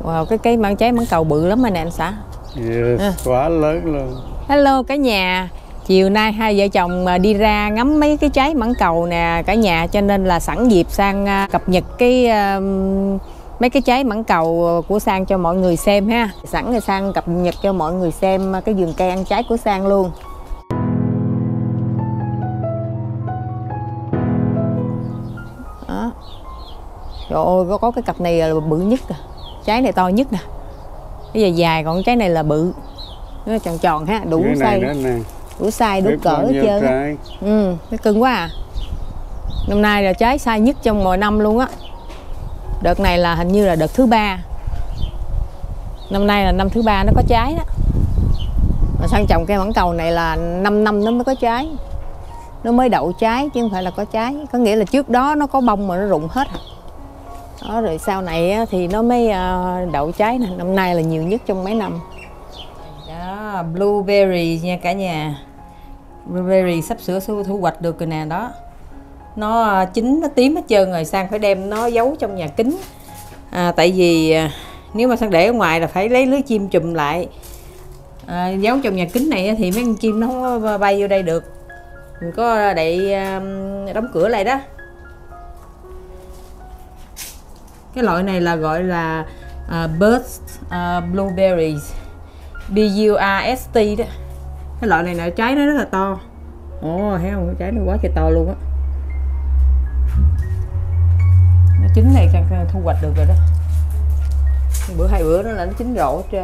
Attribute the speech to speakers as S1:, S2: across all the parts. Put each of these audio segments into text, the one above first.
S1: Wow, cái trái mãng cầu bự lắm rồi nè anh xã.
S2: Yes, quá lớn luôn.
S1: Hello cả nhà. Chiều nay hai vợ chồng đi ra ngắm mấy cái trái mãng cầu nè cả nhà, cho nên là sẵn dịp Sang cập nhật mấy cái trái mãng cầu của Sang cho mọi người xem ha. Sẵn rồi Sang cập nhật cho mọi người xem cái vườn cây ăn trái của Sang luôn. Đó. Trời ơi, có cái cặp này là bự nhất nè. Trái này to nhất nè. Cái dài dài, còn trái này là bự. Nó tròn tròn ha, đủ size. Đủ size, đủ cỡ hết trơn. Nó cưng quá à. Năm nay là trái size nhất trong mọi năm luôn á. Đợt này là hình như là đợt thứ 3. Năm nay là năm thứ 3 nó có trái đó. Mà Sang trồng cây mãng cầu này là 5 năm nó mới có trái. Nó mới đậu trái chứ không phải là có trái. Có nghĩa là trước đó nó có bông mà nó rụng hết. Đó, rồi sau này thì nó mới đậu trái nè. Năm nay là nhiều nhất trong mấy năm. Đó, blueberry nha cả nhà. Blueberry sắp sửa thu hoạch được rồi nè đó. Nó chín, nó tím hết trơn rồi. Sang phải đem nó giấu trong nhà kính. Tại vì nếu mà Sang để ở ngoài là phải lấy lưới chim chùm lại. Giấu trong nhà kính này thì mấy con chim nó không bay vô đây được. Mình có đậy đóng cửa lại đó. Cái loại này là gọi là burst blueberries, BURST đó. Cái loại này là trái nó rất là to. Ồ, thấy không? Trái nó quá trời to luôn á. Nó chín này thu hoạch được rồi đó. Bữa hai bữa đó là nó chín rộ hết trơn.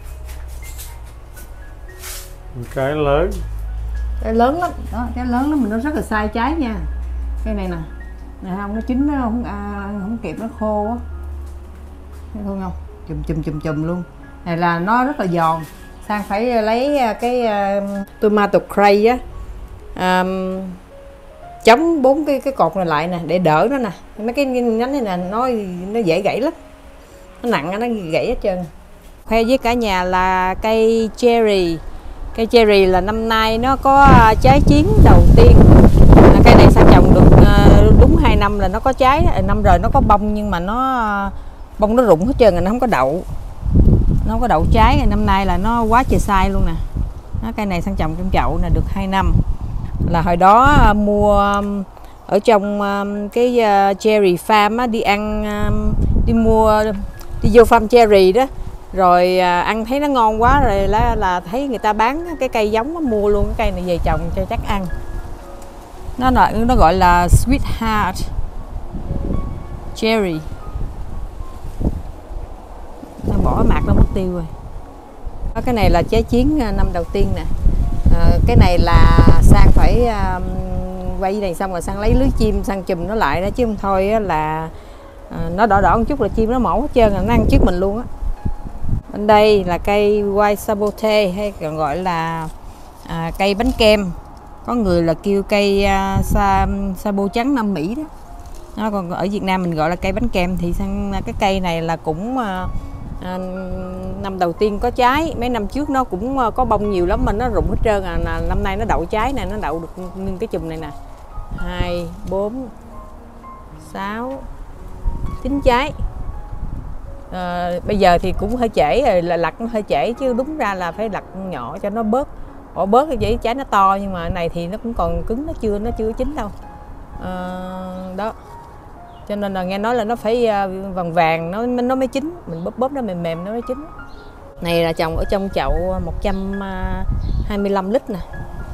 S2: Trái lớn.
S1: Trái lớn lắm. Đó, trái lớn lắm, mình nó rất là sai trái nha. Cái này nè. Này không, nó chín nó không kịp, nó khô á. Thấy không? Chùm luôn. Này là nó rất là giòn. Sang phải lấy cái tomato cray á, chống 4 cái cột này lại nè để đỡ nó nè. Mấy cái nhánh này nè nó dễ gãy lắm. Nó nặng nó gãy hết trơn. Khoe với cả nhà là cây cherry. Cây cherry là năm nay nó có trái chín đầu tiên. Cây này Sang trồng được đúng 2 năm là nó có trái. Năm rồi nó có bông nhưng mà bông nó rụng hết trơn rồi, nó không có đậu. Nó không có đậu trái. Năm nay là nó quá trời sai luôn nè. Đó, cây này Sang trồng trong chậu nè được 2 năm. Là hồi đó mua ở trong cái cherry farm á, đi vô farm cherry đó. Rồi ăn thấy nó ngon quá rồi là thấy người ta bán cái cây giống đó, mua luôn cái cây này về trồng cho chắc ăn. Nó gọi là sweetheart cherry. Nó bỏ mạc nó mất tiêu rồi. Cái này là trái chiến năm đầu tiên nè. Cái này là Sang phải quay này xong rồi Sang lấy lưới chim Sang chùm nó lại đó, chứ không thôi là nó đỏ đỏ một chút là chim nó mổ hết trơn rồi, nó ăn trước mình luôn á. Bên đây là cây white sabote hay còn gọi là cây bánh kem. Có người là kêu cây sabo trắng Nam Mỹ đó. Nó còn ở Việt Nam mình gọi là cây bánh kem. Thì sang cái cây này là cũng năm đầu tiên có trái. Mấy năm trước nó cũng có bông nhiều lắm mà nó rụng hết trơn à. Năm nay nó đậu trái nè, nó đậu được nguyên cái chùm này nè. 2, 4, 6, 9 trái. Bây giờ thì cũng hơi trễ rồi, là lặt nó hơi trễ chứ đúng ra là phải lặt nhỏ cho nó bớt. Bớt cái trái nó to nhưng mà này thì nó cũng còn cứng, nó chưa chín đâu. Đó. Cho nên là nghe nói là nó phải vàng vàng nó mới chín, mình bóp nó mềm mềm nó mới chín. Này là trồng ở trong chậu 125 lít nè.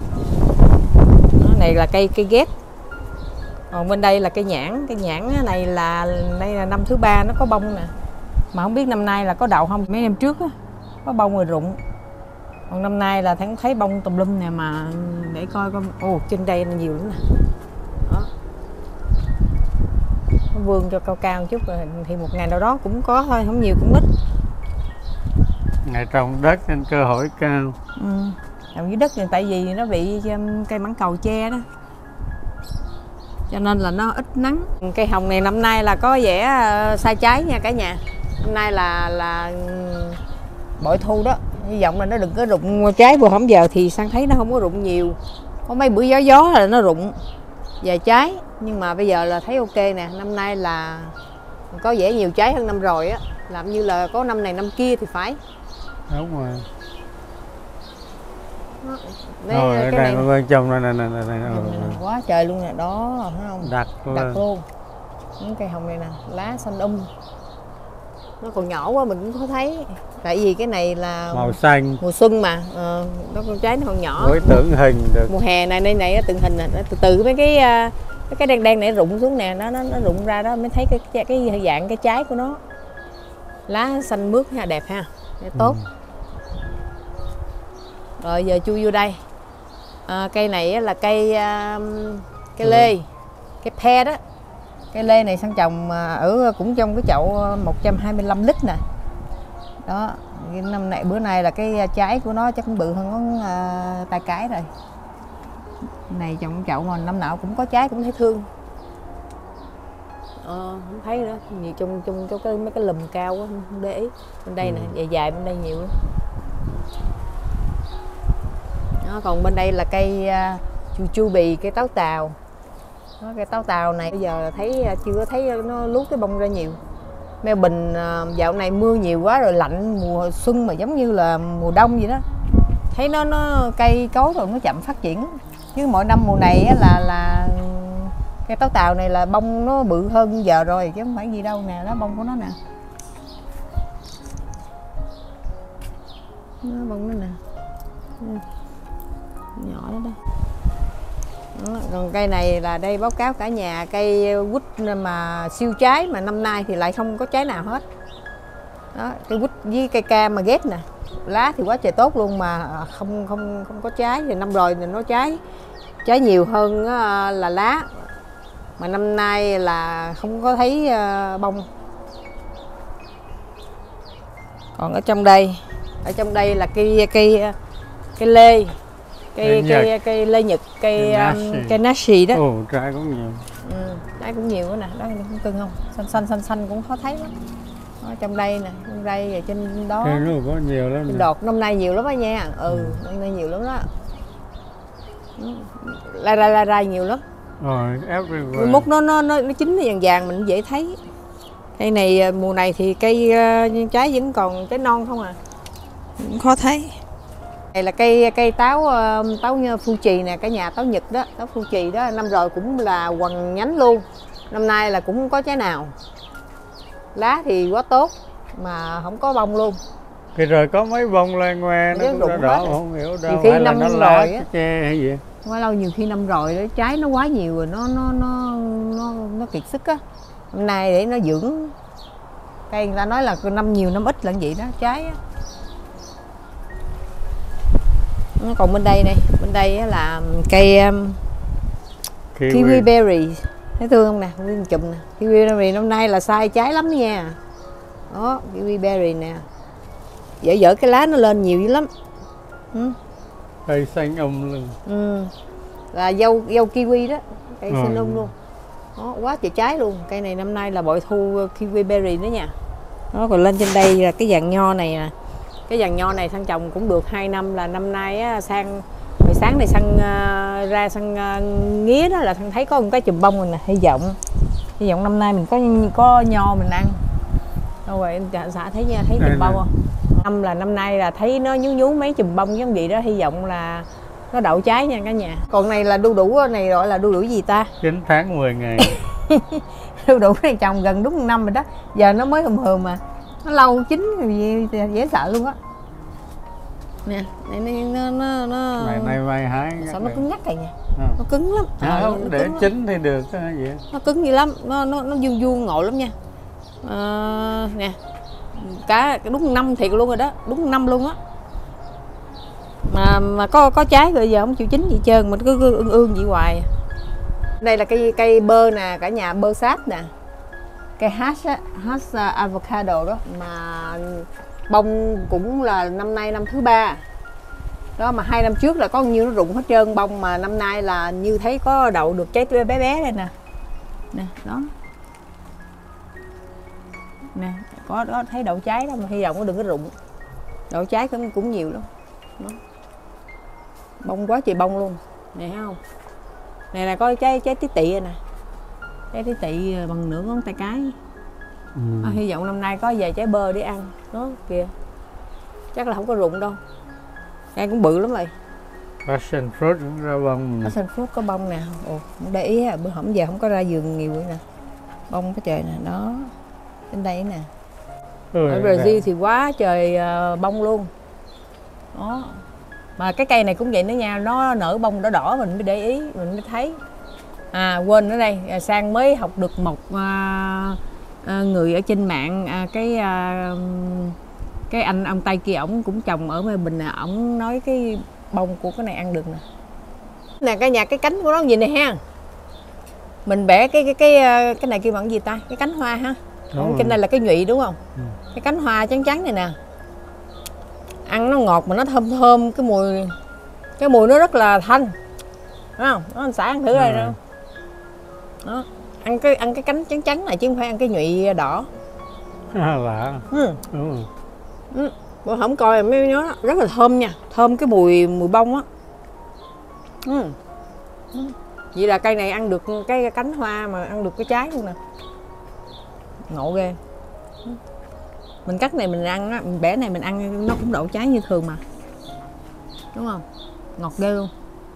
S1: Này là cây ghép. Còn bên đây là cây nhãn này là năm thứ 3 nó có bông nè. Mà không biết năm nay là có đậu không. Mấy năm trước á có bông rồi rụng. Còn năm nay là thấy bông tùm lum nè, mà để coi. Ồ, trên đây nhiều lắm nè. Đó. Nó vươn cho cao một chút rồi thì một ngày nào đó cũng có thôi, không nhiều cũng ít.
S2: Ngày trồng đất nên cơ hội cao.
S1: Trồng dưới đất thì tại vì nó bị cây mãng cầu che đó, cho nên là nó ít nắng. Cây hồng này năm nay là có vẻ sai trái nha cả nhà. Năm nay là bội thu đó. Hy vọng là nó đừng có rụng trái. Vừa hổng giờ thì Sang thấy nó không có rụng nhiều. Có mấy bữa gió là nó rụng vài trái. Nhưng mà bây giờ là thấy ok nè. Năm nay là có vẻ nhiều trái hơn năm rồi á. làm như là có năm này năm kia thì phải.
S2: Đúng rồi.
S1: Đấy,
S2: Rồi
S1: cái này
S2: bên trong này.
S1: quá trời luôn nè, đó thấy không?
S2: Đặc
S1: luôn. Những cây hồng này nè, lá xanh nó còn nhỏ quá mình cũng có thấy, tại vì cái này là
S2: màu xanh,
S1: mùa xuân mà, nó con trái nó còn nhỏ.
S2: với tượng hình được.
S1: Mùa hè này tượng hình nè, từ mấy cái đen này rụng xuống nè, nó rụng ra đó mới thấy cái dạng cái trái của nó. Lá xanh mướt ha, đẹp ha, tốt. Rồi giờ chui vô đây. Cây này là cây lê, cây pe đó. Cây lê này Sang trồng ở cũng trong cái chậu 125 lít nè. Đó, năm nay bữa nay là cái trái của nó chắc cũng bự hơn con tay cái rồi. Này trồng chậu mà năm nào cũng có trái, cũng thấy thương. Không thấy nữa, nhiều trong mấy cái lùm cao quá không để ý. Bên đây nè, dài bên đây nhiều lắm. Đó, còn bên đây là cây chu bì, cây táo tàu. Đó, cây táo tàu này bây giờ thấy chưa thấy nó lút cái bông ra nhiều. Mê Bình dạo này mưa nhiều quá rồi, lạnh mùa xuân mà giống như là mùa đông vậy đó. Thấy nó cây cối rồi nó chậm phát triển. Chứ mỗi năm mùa này là cây táo tàu này là bông nó bự hơn giờ rồi chứ không phải gì đâu nè, đó bông của nó nè. Đó, bông nó nè. Nhỏ đó đây. Đó, còn cây này là đây báo cáo cả nhà, cây quýt mà siêu trái mà năm nay thì lại không có trái nào hết. Đó, cây quýt với cây cam mà ghép nè, lá thì quá trời tốt luôn mà không có trái. Thì năm rồi thì nó trái nhiều hơn là lá, mà năm nay là không có thấy bông. Còn ở trong đây là cây lê, cây lê Nhật, cây nashi đó.
S2: Trái cũng nhiều.
S1: Trái cũng nhiều quá nè, đó cũng cưng không? Xanh cũng khó thấy lắm. Ở trong đây nè, trong đây và trên đó.
S2: Nó có nhiều lắm.
S1: Trên đọt năm nay nhiều lắm đó nha. Năm nay nhiều lắm đó. La ra nhiều lắm.
S2: Rồi, everywhere.
S1: Mút nó chín nó vàng mình dễ thấy. Cây này mùa này thì cây trái vẫn còn trái non không à. Cũng khó thấy. Này là cây táo Fuji nè, cả nhà táo Nhật đó, táo Fuji đó, năm rồi cũng là quằn nhánh luôn. Năm nay là cũng không có trái nào. Lá thì quá tốt mà không có bông luôn.
S2: Thì rồi có mấy bông loe ngoe nó cũng đỏ không hiểu đâu.
S1: Nhiều khi năm rồi á,
S2: che hay gì?
S1: quá lâu, nhiều khi năm rồi đó, trái nó quá nhiều rồi nó kiệt sức á. Hôm nay để nó dưỡng. Cây người ta nói là năm nhiều năm ít là vậy đó, trái á. Còn bên đây là cây kiwi berry, thấy thương không nè, nguyên chùm nè. Kiwi berry năm nay là sai trái lắm nha. Đó, kiwi berry nè, dở cái lá nó lên nhiều dữ lắm.
S2: Cây xanh luôn.
S1: Là dâu kiwi đó, cây xanh luôn. Đó, quá trời trái luôn. Cây này năm nay là bội thu kiwi berry đó nha. Đó, còn lên trên đây là cái vàng nho này nè. Cái vàng nho này Sang trồng cũng được 2 năm, là năm nay á, buổi sáng này Sang nghía đó là Sang thấy có một cái chùm bông rồi nè. Hy vọng năm nay mình có nho mình ăn. Đâu rồi em xã thấy chùm bông không? Năm nay là thấy nó nhú mấy chùm bông giống vậy đó, hy vọng là nó đậu trái nha cả nhà. Còn này là đu đủ này, gọi là đu đủ gì ta?
S2: 9 tháng 10 ngày.
S1: Đu đủ này trồng gần đúng 1 năm rồi đó, giờ nó mới hùm mà. Nó lâu chín gì dễ sợ luôn á. Nè, nó
S2: Này hái.
S1: Sao nó cứng ngắc này nha. Nó cứng lắm.
S2: Không, để chín thì được vậy.
S1: Nó cứng dữ lắm, nó vuông ngộ lắm nha. Nè. Cả đúng 1 năm thiệt luôn rồi đó, đúng 1 năm luôn á. Mà có trái rồi giờ không chịu chín gì trơn, mình cứ ương vậy hoài. Đây là cây bơ nè, cả nhà, bơ sáp nè. Cây hash avocado đó, mà bông cũng là năm nay năm thứ 3 đó, mà 2 năm trước là có nhiêu nó rụng hết trơn bông, mà năm nay là như thấy có đậu được trái bé đây nè. Nè, đó. Nè, có đó, thấy đậu trái đó, mà hy vọng nó đừng có rụng. Đậu trái cũng nhiều lắm. Đó. Bông quá trời bông luôn. Nè thấy không? Này là có trái tí tị nè. Trái tí tị bằng nửa ngón tay cái. Hy vọng năm nay có về trái bơ để ăn. Nó kìa, chắc là không có rụng đâu. Cây cũng bự lắm rồi.
S2: Passion fruit cũng ra bông.
S1: Passion fruit có bông nè. Ồ, không để ý bữa hổm giờ không có ra vườn nhiều nè. Bông cái trời nè, đó. Trên đây nè. Ở Brazil thì quá trời bông luôn. Đó. Mà cái cây này cũng vậy nữa nha, nó nở bông đỏ đỏ mình mới để ý, mình mới thấy. Quên ở đây, Sang mới học được một người ở trên mạng, cái anh ông Tây kia, ổng cũng trồng ở Mê Bình nè, ổng nói cái bông của cái này ăn được nè. Nè cả nhà, cái cánh của nó gì nè ha. Mình bẻ cái này kêu bằng gì ta? Cái cánh hoa ha. Trên đây là cái nhụy đúng không? Cái cánh hoa trắng trắng này nè. Ăn nó ngọt mà nó thơm thơm, cái mùi nó rất là thanh. Đúng không? Nó anh xã ăn thử đây đâu. Đó. Ăn cái cánh trắng trắng này chứ không phải ăn cái nhụy đỏ.
S2: Lạ. Đúng rồi.
S1: Bữa hổng coi mới nhớ đó. Rất là thơm nha, thơm cái mùi bông á. Vậy là cây này ăn được cái cánh hoa mà ăn được cái trái luôn nè. Ngộ ghê. Mình cắt này mình ăn á, mình bẻ này mình ăn nó cũng đậu trái như thường mà. Đúng không? Ngọt ghê luôn.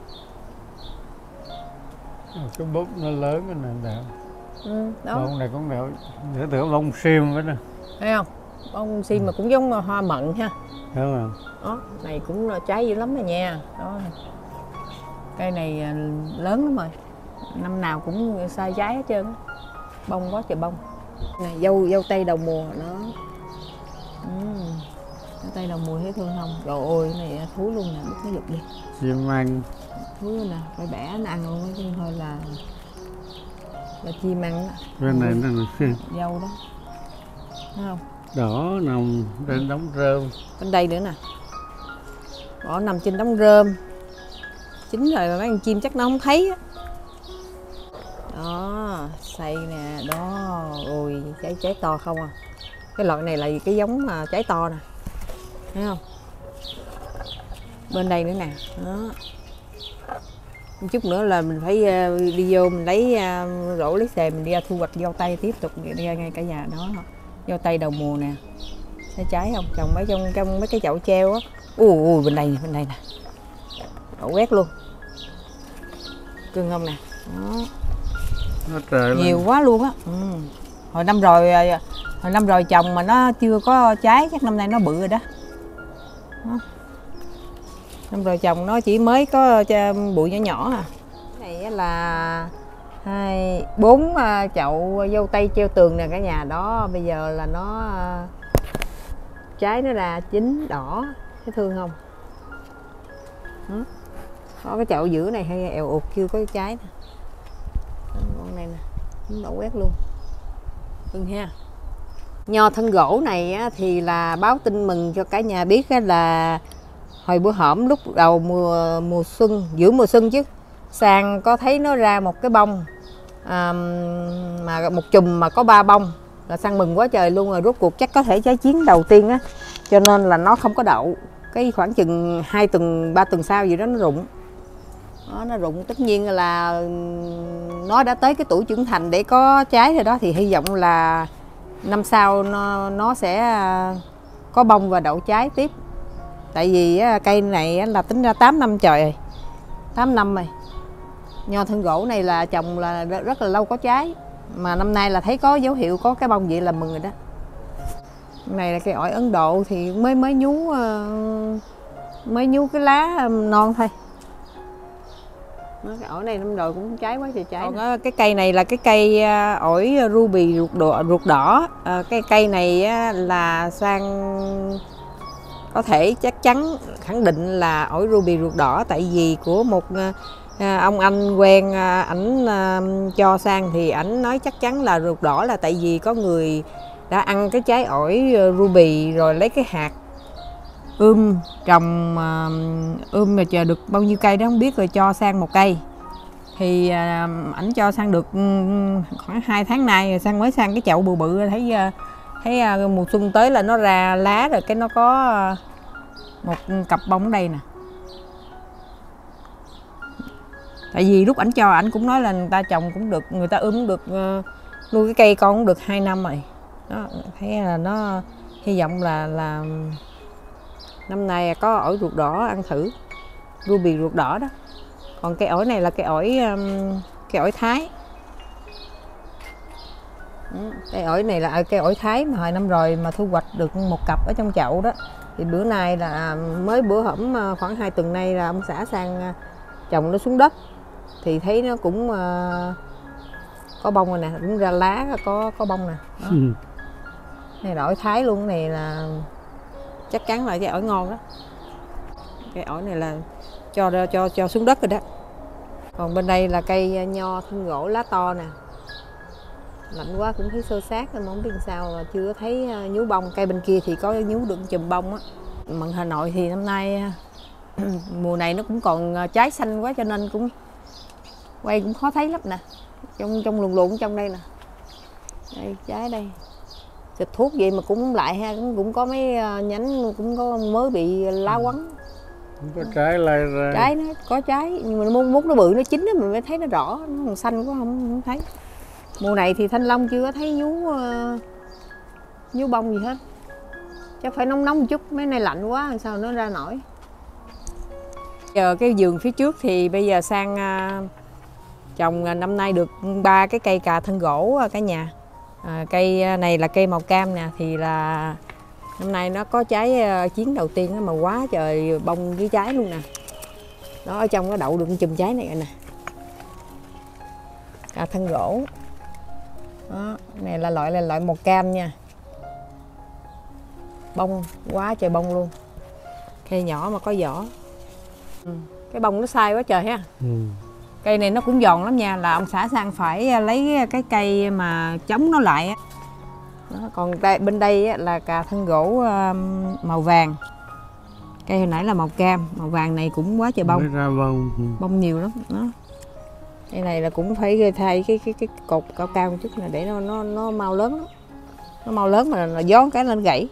S2: Cái bút nó lớn cái này đẹp.
S1: Đó.
S2: Bông này cũng đẹp. Để tưởng bông sim với nè.
S1: Thấy không? Bông sim mà cũng giống hoa mận ha.
S2: Đúng rồi.
S1: Đó, này cũng trái dữ lắm rồi nha. Đó. Cây này lớn lắm rồi. Năm nào cũng sai trái hết trơn á. Bông quá trời bông. Này dâu tây đầu mùa nó. Dâu tây đầu mùa thấy thương không? Trời ơi, cái này thúi luôn nè, nó giật đi.
S2: Chim ăn.
S1: Thúi luôn nè, phải bẻ nó ăn luôn chứ thôi là chim ăn đó.
S2: Bên này nó
S1: dâu đó. Thấy không?
S2: Đỏ nằm trên đống rơm.
S1: Bên đây nữa nè. Bỏ nằm trên đống rơm. Chín rồi mà mấy con chim chắc nó không thấy á. Đó, xay nè, đó, ôi trái to không à. Cái loại này là cái giống mà trái to nè. Thấy không? Bên đây nữa nè, đó. Một chút nữa là mình phải đi vô mình lấy rổ lấy xề mình đi ra thu hoạch dâu tây tiếp tục đi ra ngay cả nhà đó. Dâu tây đầu mùa nè. Thấy trái không? Trồng mấy trong mấy cái chậu treo á. Ui bên đây nè. Đổ quét luôn. Cưng không nè. Đó. Nhiều quá luôn á. Hồi năm rồi trồng mà nó chưa có trái, chắc năm nay nó bự rồi đó. Năm rồi trồng nó chỉ mới có bụi nhỏ nhỏ à. Cái này là 4 chậu dâu tây treo tường nè cả nhà đó. Bây giờ là nó trái nó ra chín đỏ, thấy thương không? Có cái chậu giữa này hay èo ụt chưa có trái nè. Con này nè, nó đổ quét luôn. Ha. Nho thân gỗ này á, thì là báo tin mừng cho cả nhà biết á, là hồi bữa hổm lúc đầu mùa xuân, giữa mùa xuân chứ, Sang có thấy nó ra một cái bông mà một chùm mà có 3 bông, là Sang mừng quá trời luôn rồi. Rốt cuộc chắc có thể trái chín đầu tiên á, cho nên là nó không có đậu. Cái khoảng chừng 2 tuần 3 tuần sau gì đó nó rụng. Đó, nó rụng tất nhiên là nó đã tới cái tuổi trưởng thành để có trái rồi đó, thì hy vọng là năm sau nó sẽ có bông và đậu trái tiếp. Tại vì cây này là tính ra 8 năm trời rồi, 8 năm rồi. Nho thân gỗ này là trồng là rất là lâu có trái, mà năm nay là thấy có dấu hiệu có cái bông vậy là mừng rồi đó. Này là cây ổi Ấn Độ thì mới nhú cái lá non thôi. Cái ổi này năm rồi cũng trái quá trời trái. Còn cái cây này là cái cây ổi ruby ruột đỏ. Cái cây này là Sang có thể chắc chắn khẳng định là ổi ruby ruột đỏ, tại vì của một ông anh quen ảnh cho Sang thì ảnh nói chắc chắn là ruột đỏ, là tại vì có người đã ăn cái trái ổi ruby rồi lấy cái hạt trồng mà chờ được bao nhiêu cây đó không biết, rồi cho Sang một cây. Thì ảnh cho Sang được khoảng 2 tháng nay rồi, Sang mới sang cái chậu bự bự, thấy mùa xuân tới là nó ra lá rồi, cái nó có một cặp bông ở đây nè. Tại vì lúc ảnh cho ảnh cũng nói là người ta trồng cũng được, người ta cũng được nuôi cái cây con cũng được 2 năm rồi. Đó, thấy là nó hy vọng là năm nay có ổi ruột đỏ ăn thử, ruby ruột đỏ đó. Còn cây ổi này là cây ổi Thái. Cây ổi này là cây ổi Thái mà hồi năm rồi mà thu hoạch được một cặp ở trong chậu đó. Thì bữa nay là mới bữa hổm khoảng 2 tuần nay là ông xã sang trồng nó xuống đất. Thì thấy nó cũng có bông rồi nè, cũng ra lá có bông nè. Này là ổi Thái luôn, này là chắc chắn là cái ổi ngon đó. Cái ổi này là cho xuống đất rồi đó. Còn bên đây là cây nho thân gỗ lá to nè. Lạnh quá cũng thấy xơ xác mà không biết sao mà chưa thấy nhú bông. Cây bên kia thì có nhú được chùm bông á. Mận Hà Nội thì năm nay mùa này nó cũng còn trái xanh quá cho nên cũng quay cũng khó thấy lắm nè. Trong luồn trong đây nè. Đây trái đây. Xịt thuốc vậy mà cũng không lại ha, cũng có mấy nhánh cũng có mới bị lá quấn.
S2: Không có trái lai ra.
S1: Trái nó có trái nhưng mà mút nó bự nó chín đó mình mới thấy nó rõ, nó còn xanh quá không thấy. Mùa này thì thanh long chưa có thấy nhú bông gì hết. Chắc phải nóng một chút, mấy nay lạnh quá sao nó ra nổi. Giờ cái vườn phía trước thì bây giờ sang trồng năm nay được 3 cái cây cà thân gỗ cả nhà. Cây này là cây màu cam nè, thì là năm nay nó có trái chiến đầu tiên mà quá trời bông với trái luôn nè. Đó, ở trong nó đậu được chùm trái này nè. Cà thân gỗ. Đó, này là loại màu cam nha. Bông quá trời bông luôn. Cây nhỏ mà có vỏ. Cái bông nó sai quá trời ha. Cây này nó cũng giòn lắm nha, là ông xã sang phải lấy cái cây mà chống nó lại. Đó, còn bên đây là cà thân gỗ màu vàng. Cây hồi nãy là màu cam, màu vàng này cũng quá trời bông.
S2: Ra bông.
S1: Bông nhiều lắm. Đó. Cây này là cũng phải thay cái cột cao một chút này để nó mau lớn lắm. Nó mau lớn mà nó gió cái lên gãy.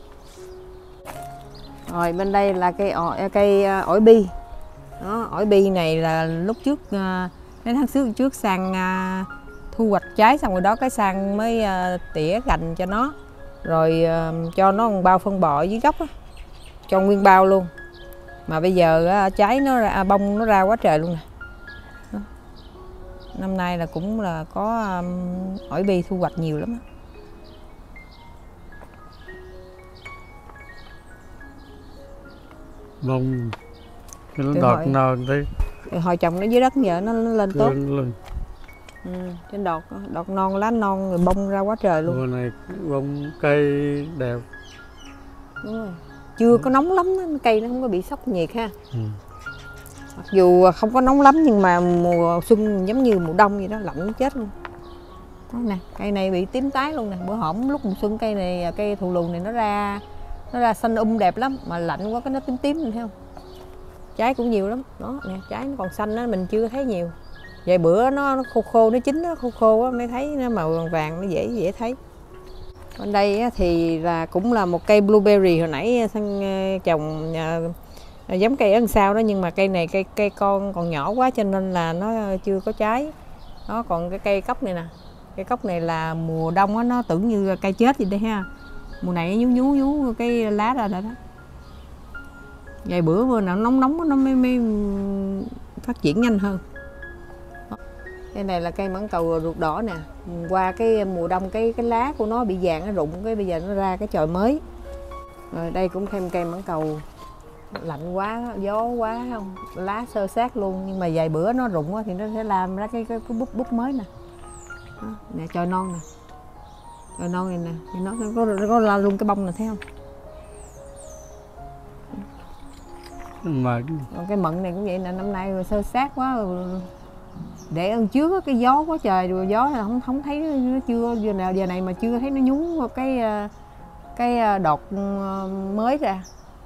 S1: Rồi bên đây là cây ổi bi. Đó, ổi bi này là lúc trước đến tháng trước sang thu hoạch trái xong rồi đó cái sang mới tỉa gành cho nó, rồi cho nó một bao phân bò dưới gốc á, cho nguyên bao luôn. Mà bây giờ trái nó ra, bông nó ra quá trời luôn nè. Đó. Năm nay là cũng là có ổi bi thu hoạch nhiều lắm á.
S2: Bông nó đọt non thấy.
S1: Hồi trồng nó dưới đất giờ nó lên tốt.
S2: Lên.
S1: Trên đọt non, lá non rồi bông ra quá trời luôn.
S2: Mùa này bông cây đẹp.
S1: Đúng rồi. Chưa có nóng lắm, cây nó không có bị sốc nhiệt ha. Mặc dù không có nóng lắm nhưng mà mùa xuân giống như mùa đông vậy đó, lạnh chết luôn. Đó nè, cây này bị tím tái luôn nè. Bữa hổm lúc mùa xuân cây này, cây thù lùn này nó ra xanh đẹp lắm, mà lạnh quá cái nó tím tím, thấy không? Trái cũng nhiều lắm. Đó nè, trái nó còn xanh đó, mình chưa thấy nhiều. Vài bữa nó khô nó chín, nó khô á mới thấy nó màu vàng, nó dễ thấy. Bên đây thì là cũng là một cây blueberry hồi nãy sang trồng giống cây ớn sao đó, nhưng mà cây này cây con còn nhỏ quá cho nên là nó chưa có trái. Đó, còn cái cây cóc này nè, cây cóc này là mùa đông á, nó tưởng như cây chết vậy đây ha. Mùa này nhú cái lá ra đó. Vài bữa mưa nào nóng nó mới phát triển nhanh hơn. Cây này là cây mãng cầu ruột đỏ nè. Qua cái mùa đông cái lá của nó bị vàng, nó rụng, cái bây giờ nó ra cái chồi mới. Rồi đây cũng thêm cây mãng cầu. Lạnh quá, gió quá không, lá xơ xác luôn, nhưng mà vài bữa nó rụng thì nó sẽ làm ra cái búp mới nè. Đó, nè chồi non nè. Chồi non này nè, thì nó có ra luôn cái bông này thấy không?
S2: Mận.
S1: Còn cái mận này cũng vậy nè, năm nay xơ xác quá. Để ơn trước cái gió quá trời, rồi gió là không thấy nó chưa giờ này mà chưa thấy nó nhúng cái đọt mới ra.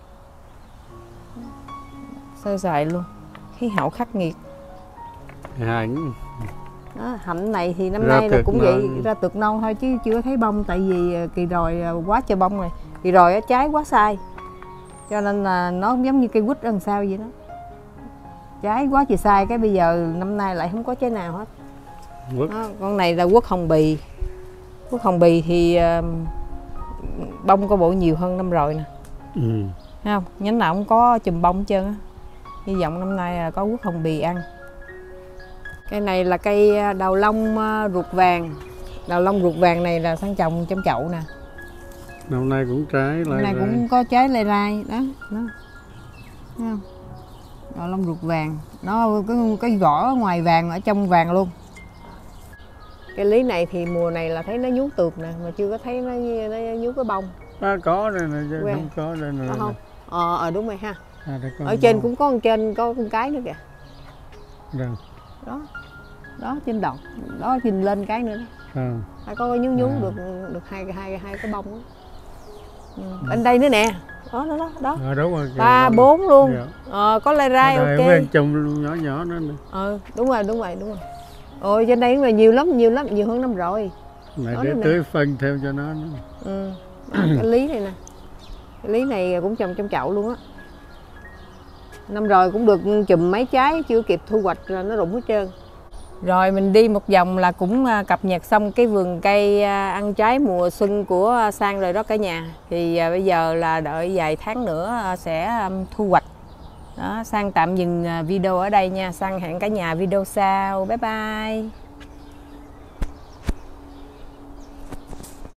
S1: Sơ sài luôn, khí hậu khắc nghiệt.
S2: Hạnh.
S1: Đó, hạnh này thì năm nay là cũng vậy, ra tược non thôi chứ chưa thấy bông, tại vì kỳ rồi quá trời bông rồi. Kỳ rồi trái quá sai, cho nên là nó giống như cây quýt làm sao vậy đó. Trái quá trời sai, cái bây giờ năm nay lại không có trái nào hết. Đó, con này là quất hồng bì. Quất hồng bì thì bông có bộ nhiều hơn năm rồi nè. Thấy không? Nhánh nào cũng có chùm bông hết trơn á. Hy vọng năm nay là có quất hồng bì ăn. Cây này là cây đào long ruột vàng. Đào long ruột vàng này là sang trồng trong chậu nè.
S2: Năm nay cũng trái lại.
S1: Năm nay cũng có trái lai rai đó. Thấy không? Đào long ruột vàng. Nó cái vỏ ngoài vàng ở trong vàng luôn. Cây lý này thì mùa này là thấy nó nhú tược nè, mà chưa có thấy nó nhú cái bông.
S2: Có đây nè, chứ không có đây nè.
S1: Có không? Đúng rồi ha. Ở trên
S2: bông.
S1: cũng có trên có con cái nữa kìa.
S2: Đâu?
S1: Đó trên đầu, đó nhìn lên cái nữa đó. Phải có nhú được hai cái bông đó. Bên đây nữa nè. Đó.
S2: Đúng rồi.
S1: 3, 4 luôn. Có lai rai ok.
S2: Đây chùm nhỏ nữa nè.
S1: Đúng rồi. Ôi trên đây mà nhiều lắm, nhiều hơn năm rồi.
S2: Này để tưới phân thêm cho nó nữa.
S1: Cái lý này nè. Cái lý này cũng trồng trong chậu luôn á. Năm rồi cũng được chùm mấy trái, chưa kịp thu hoạch là nó rụng hết trơn. Rồi mình đi một vòng là cũng cập nhật xong cái vườn cây ăn trái mùa xuân của Sang rồi đó cả nhà. Thì bây giờ là đợi vài tháng nữa sẽ thu hoạch. Đó, Sang tạm dừng video ở đây nha. Sang hẹn cả nhà video sau. Bye bye.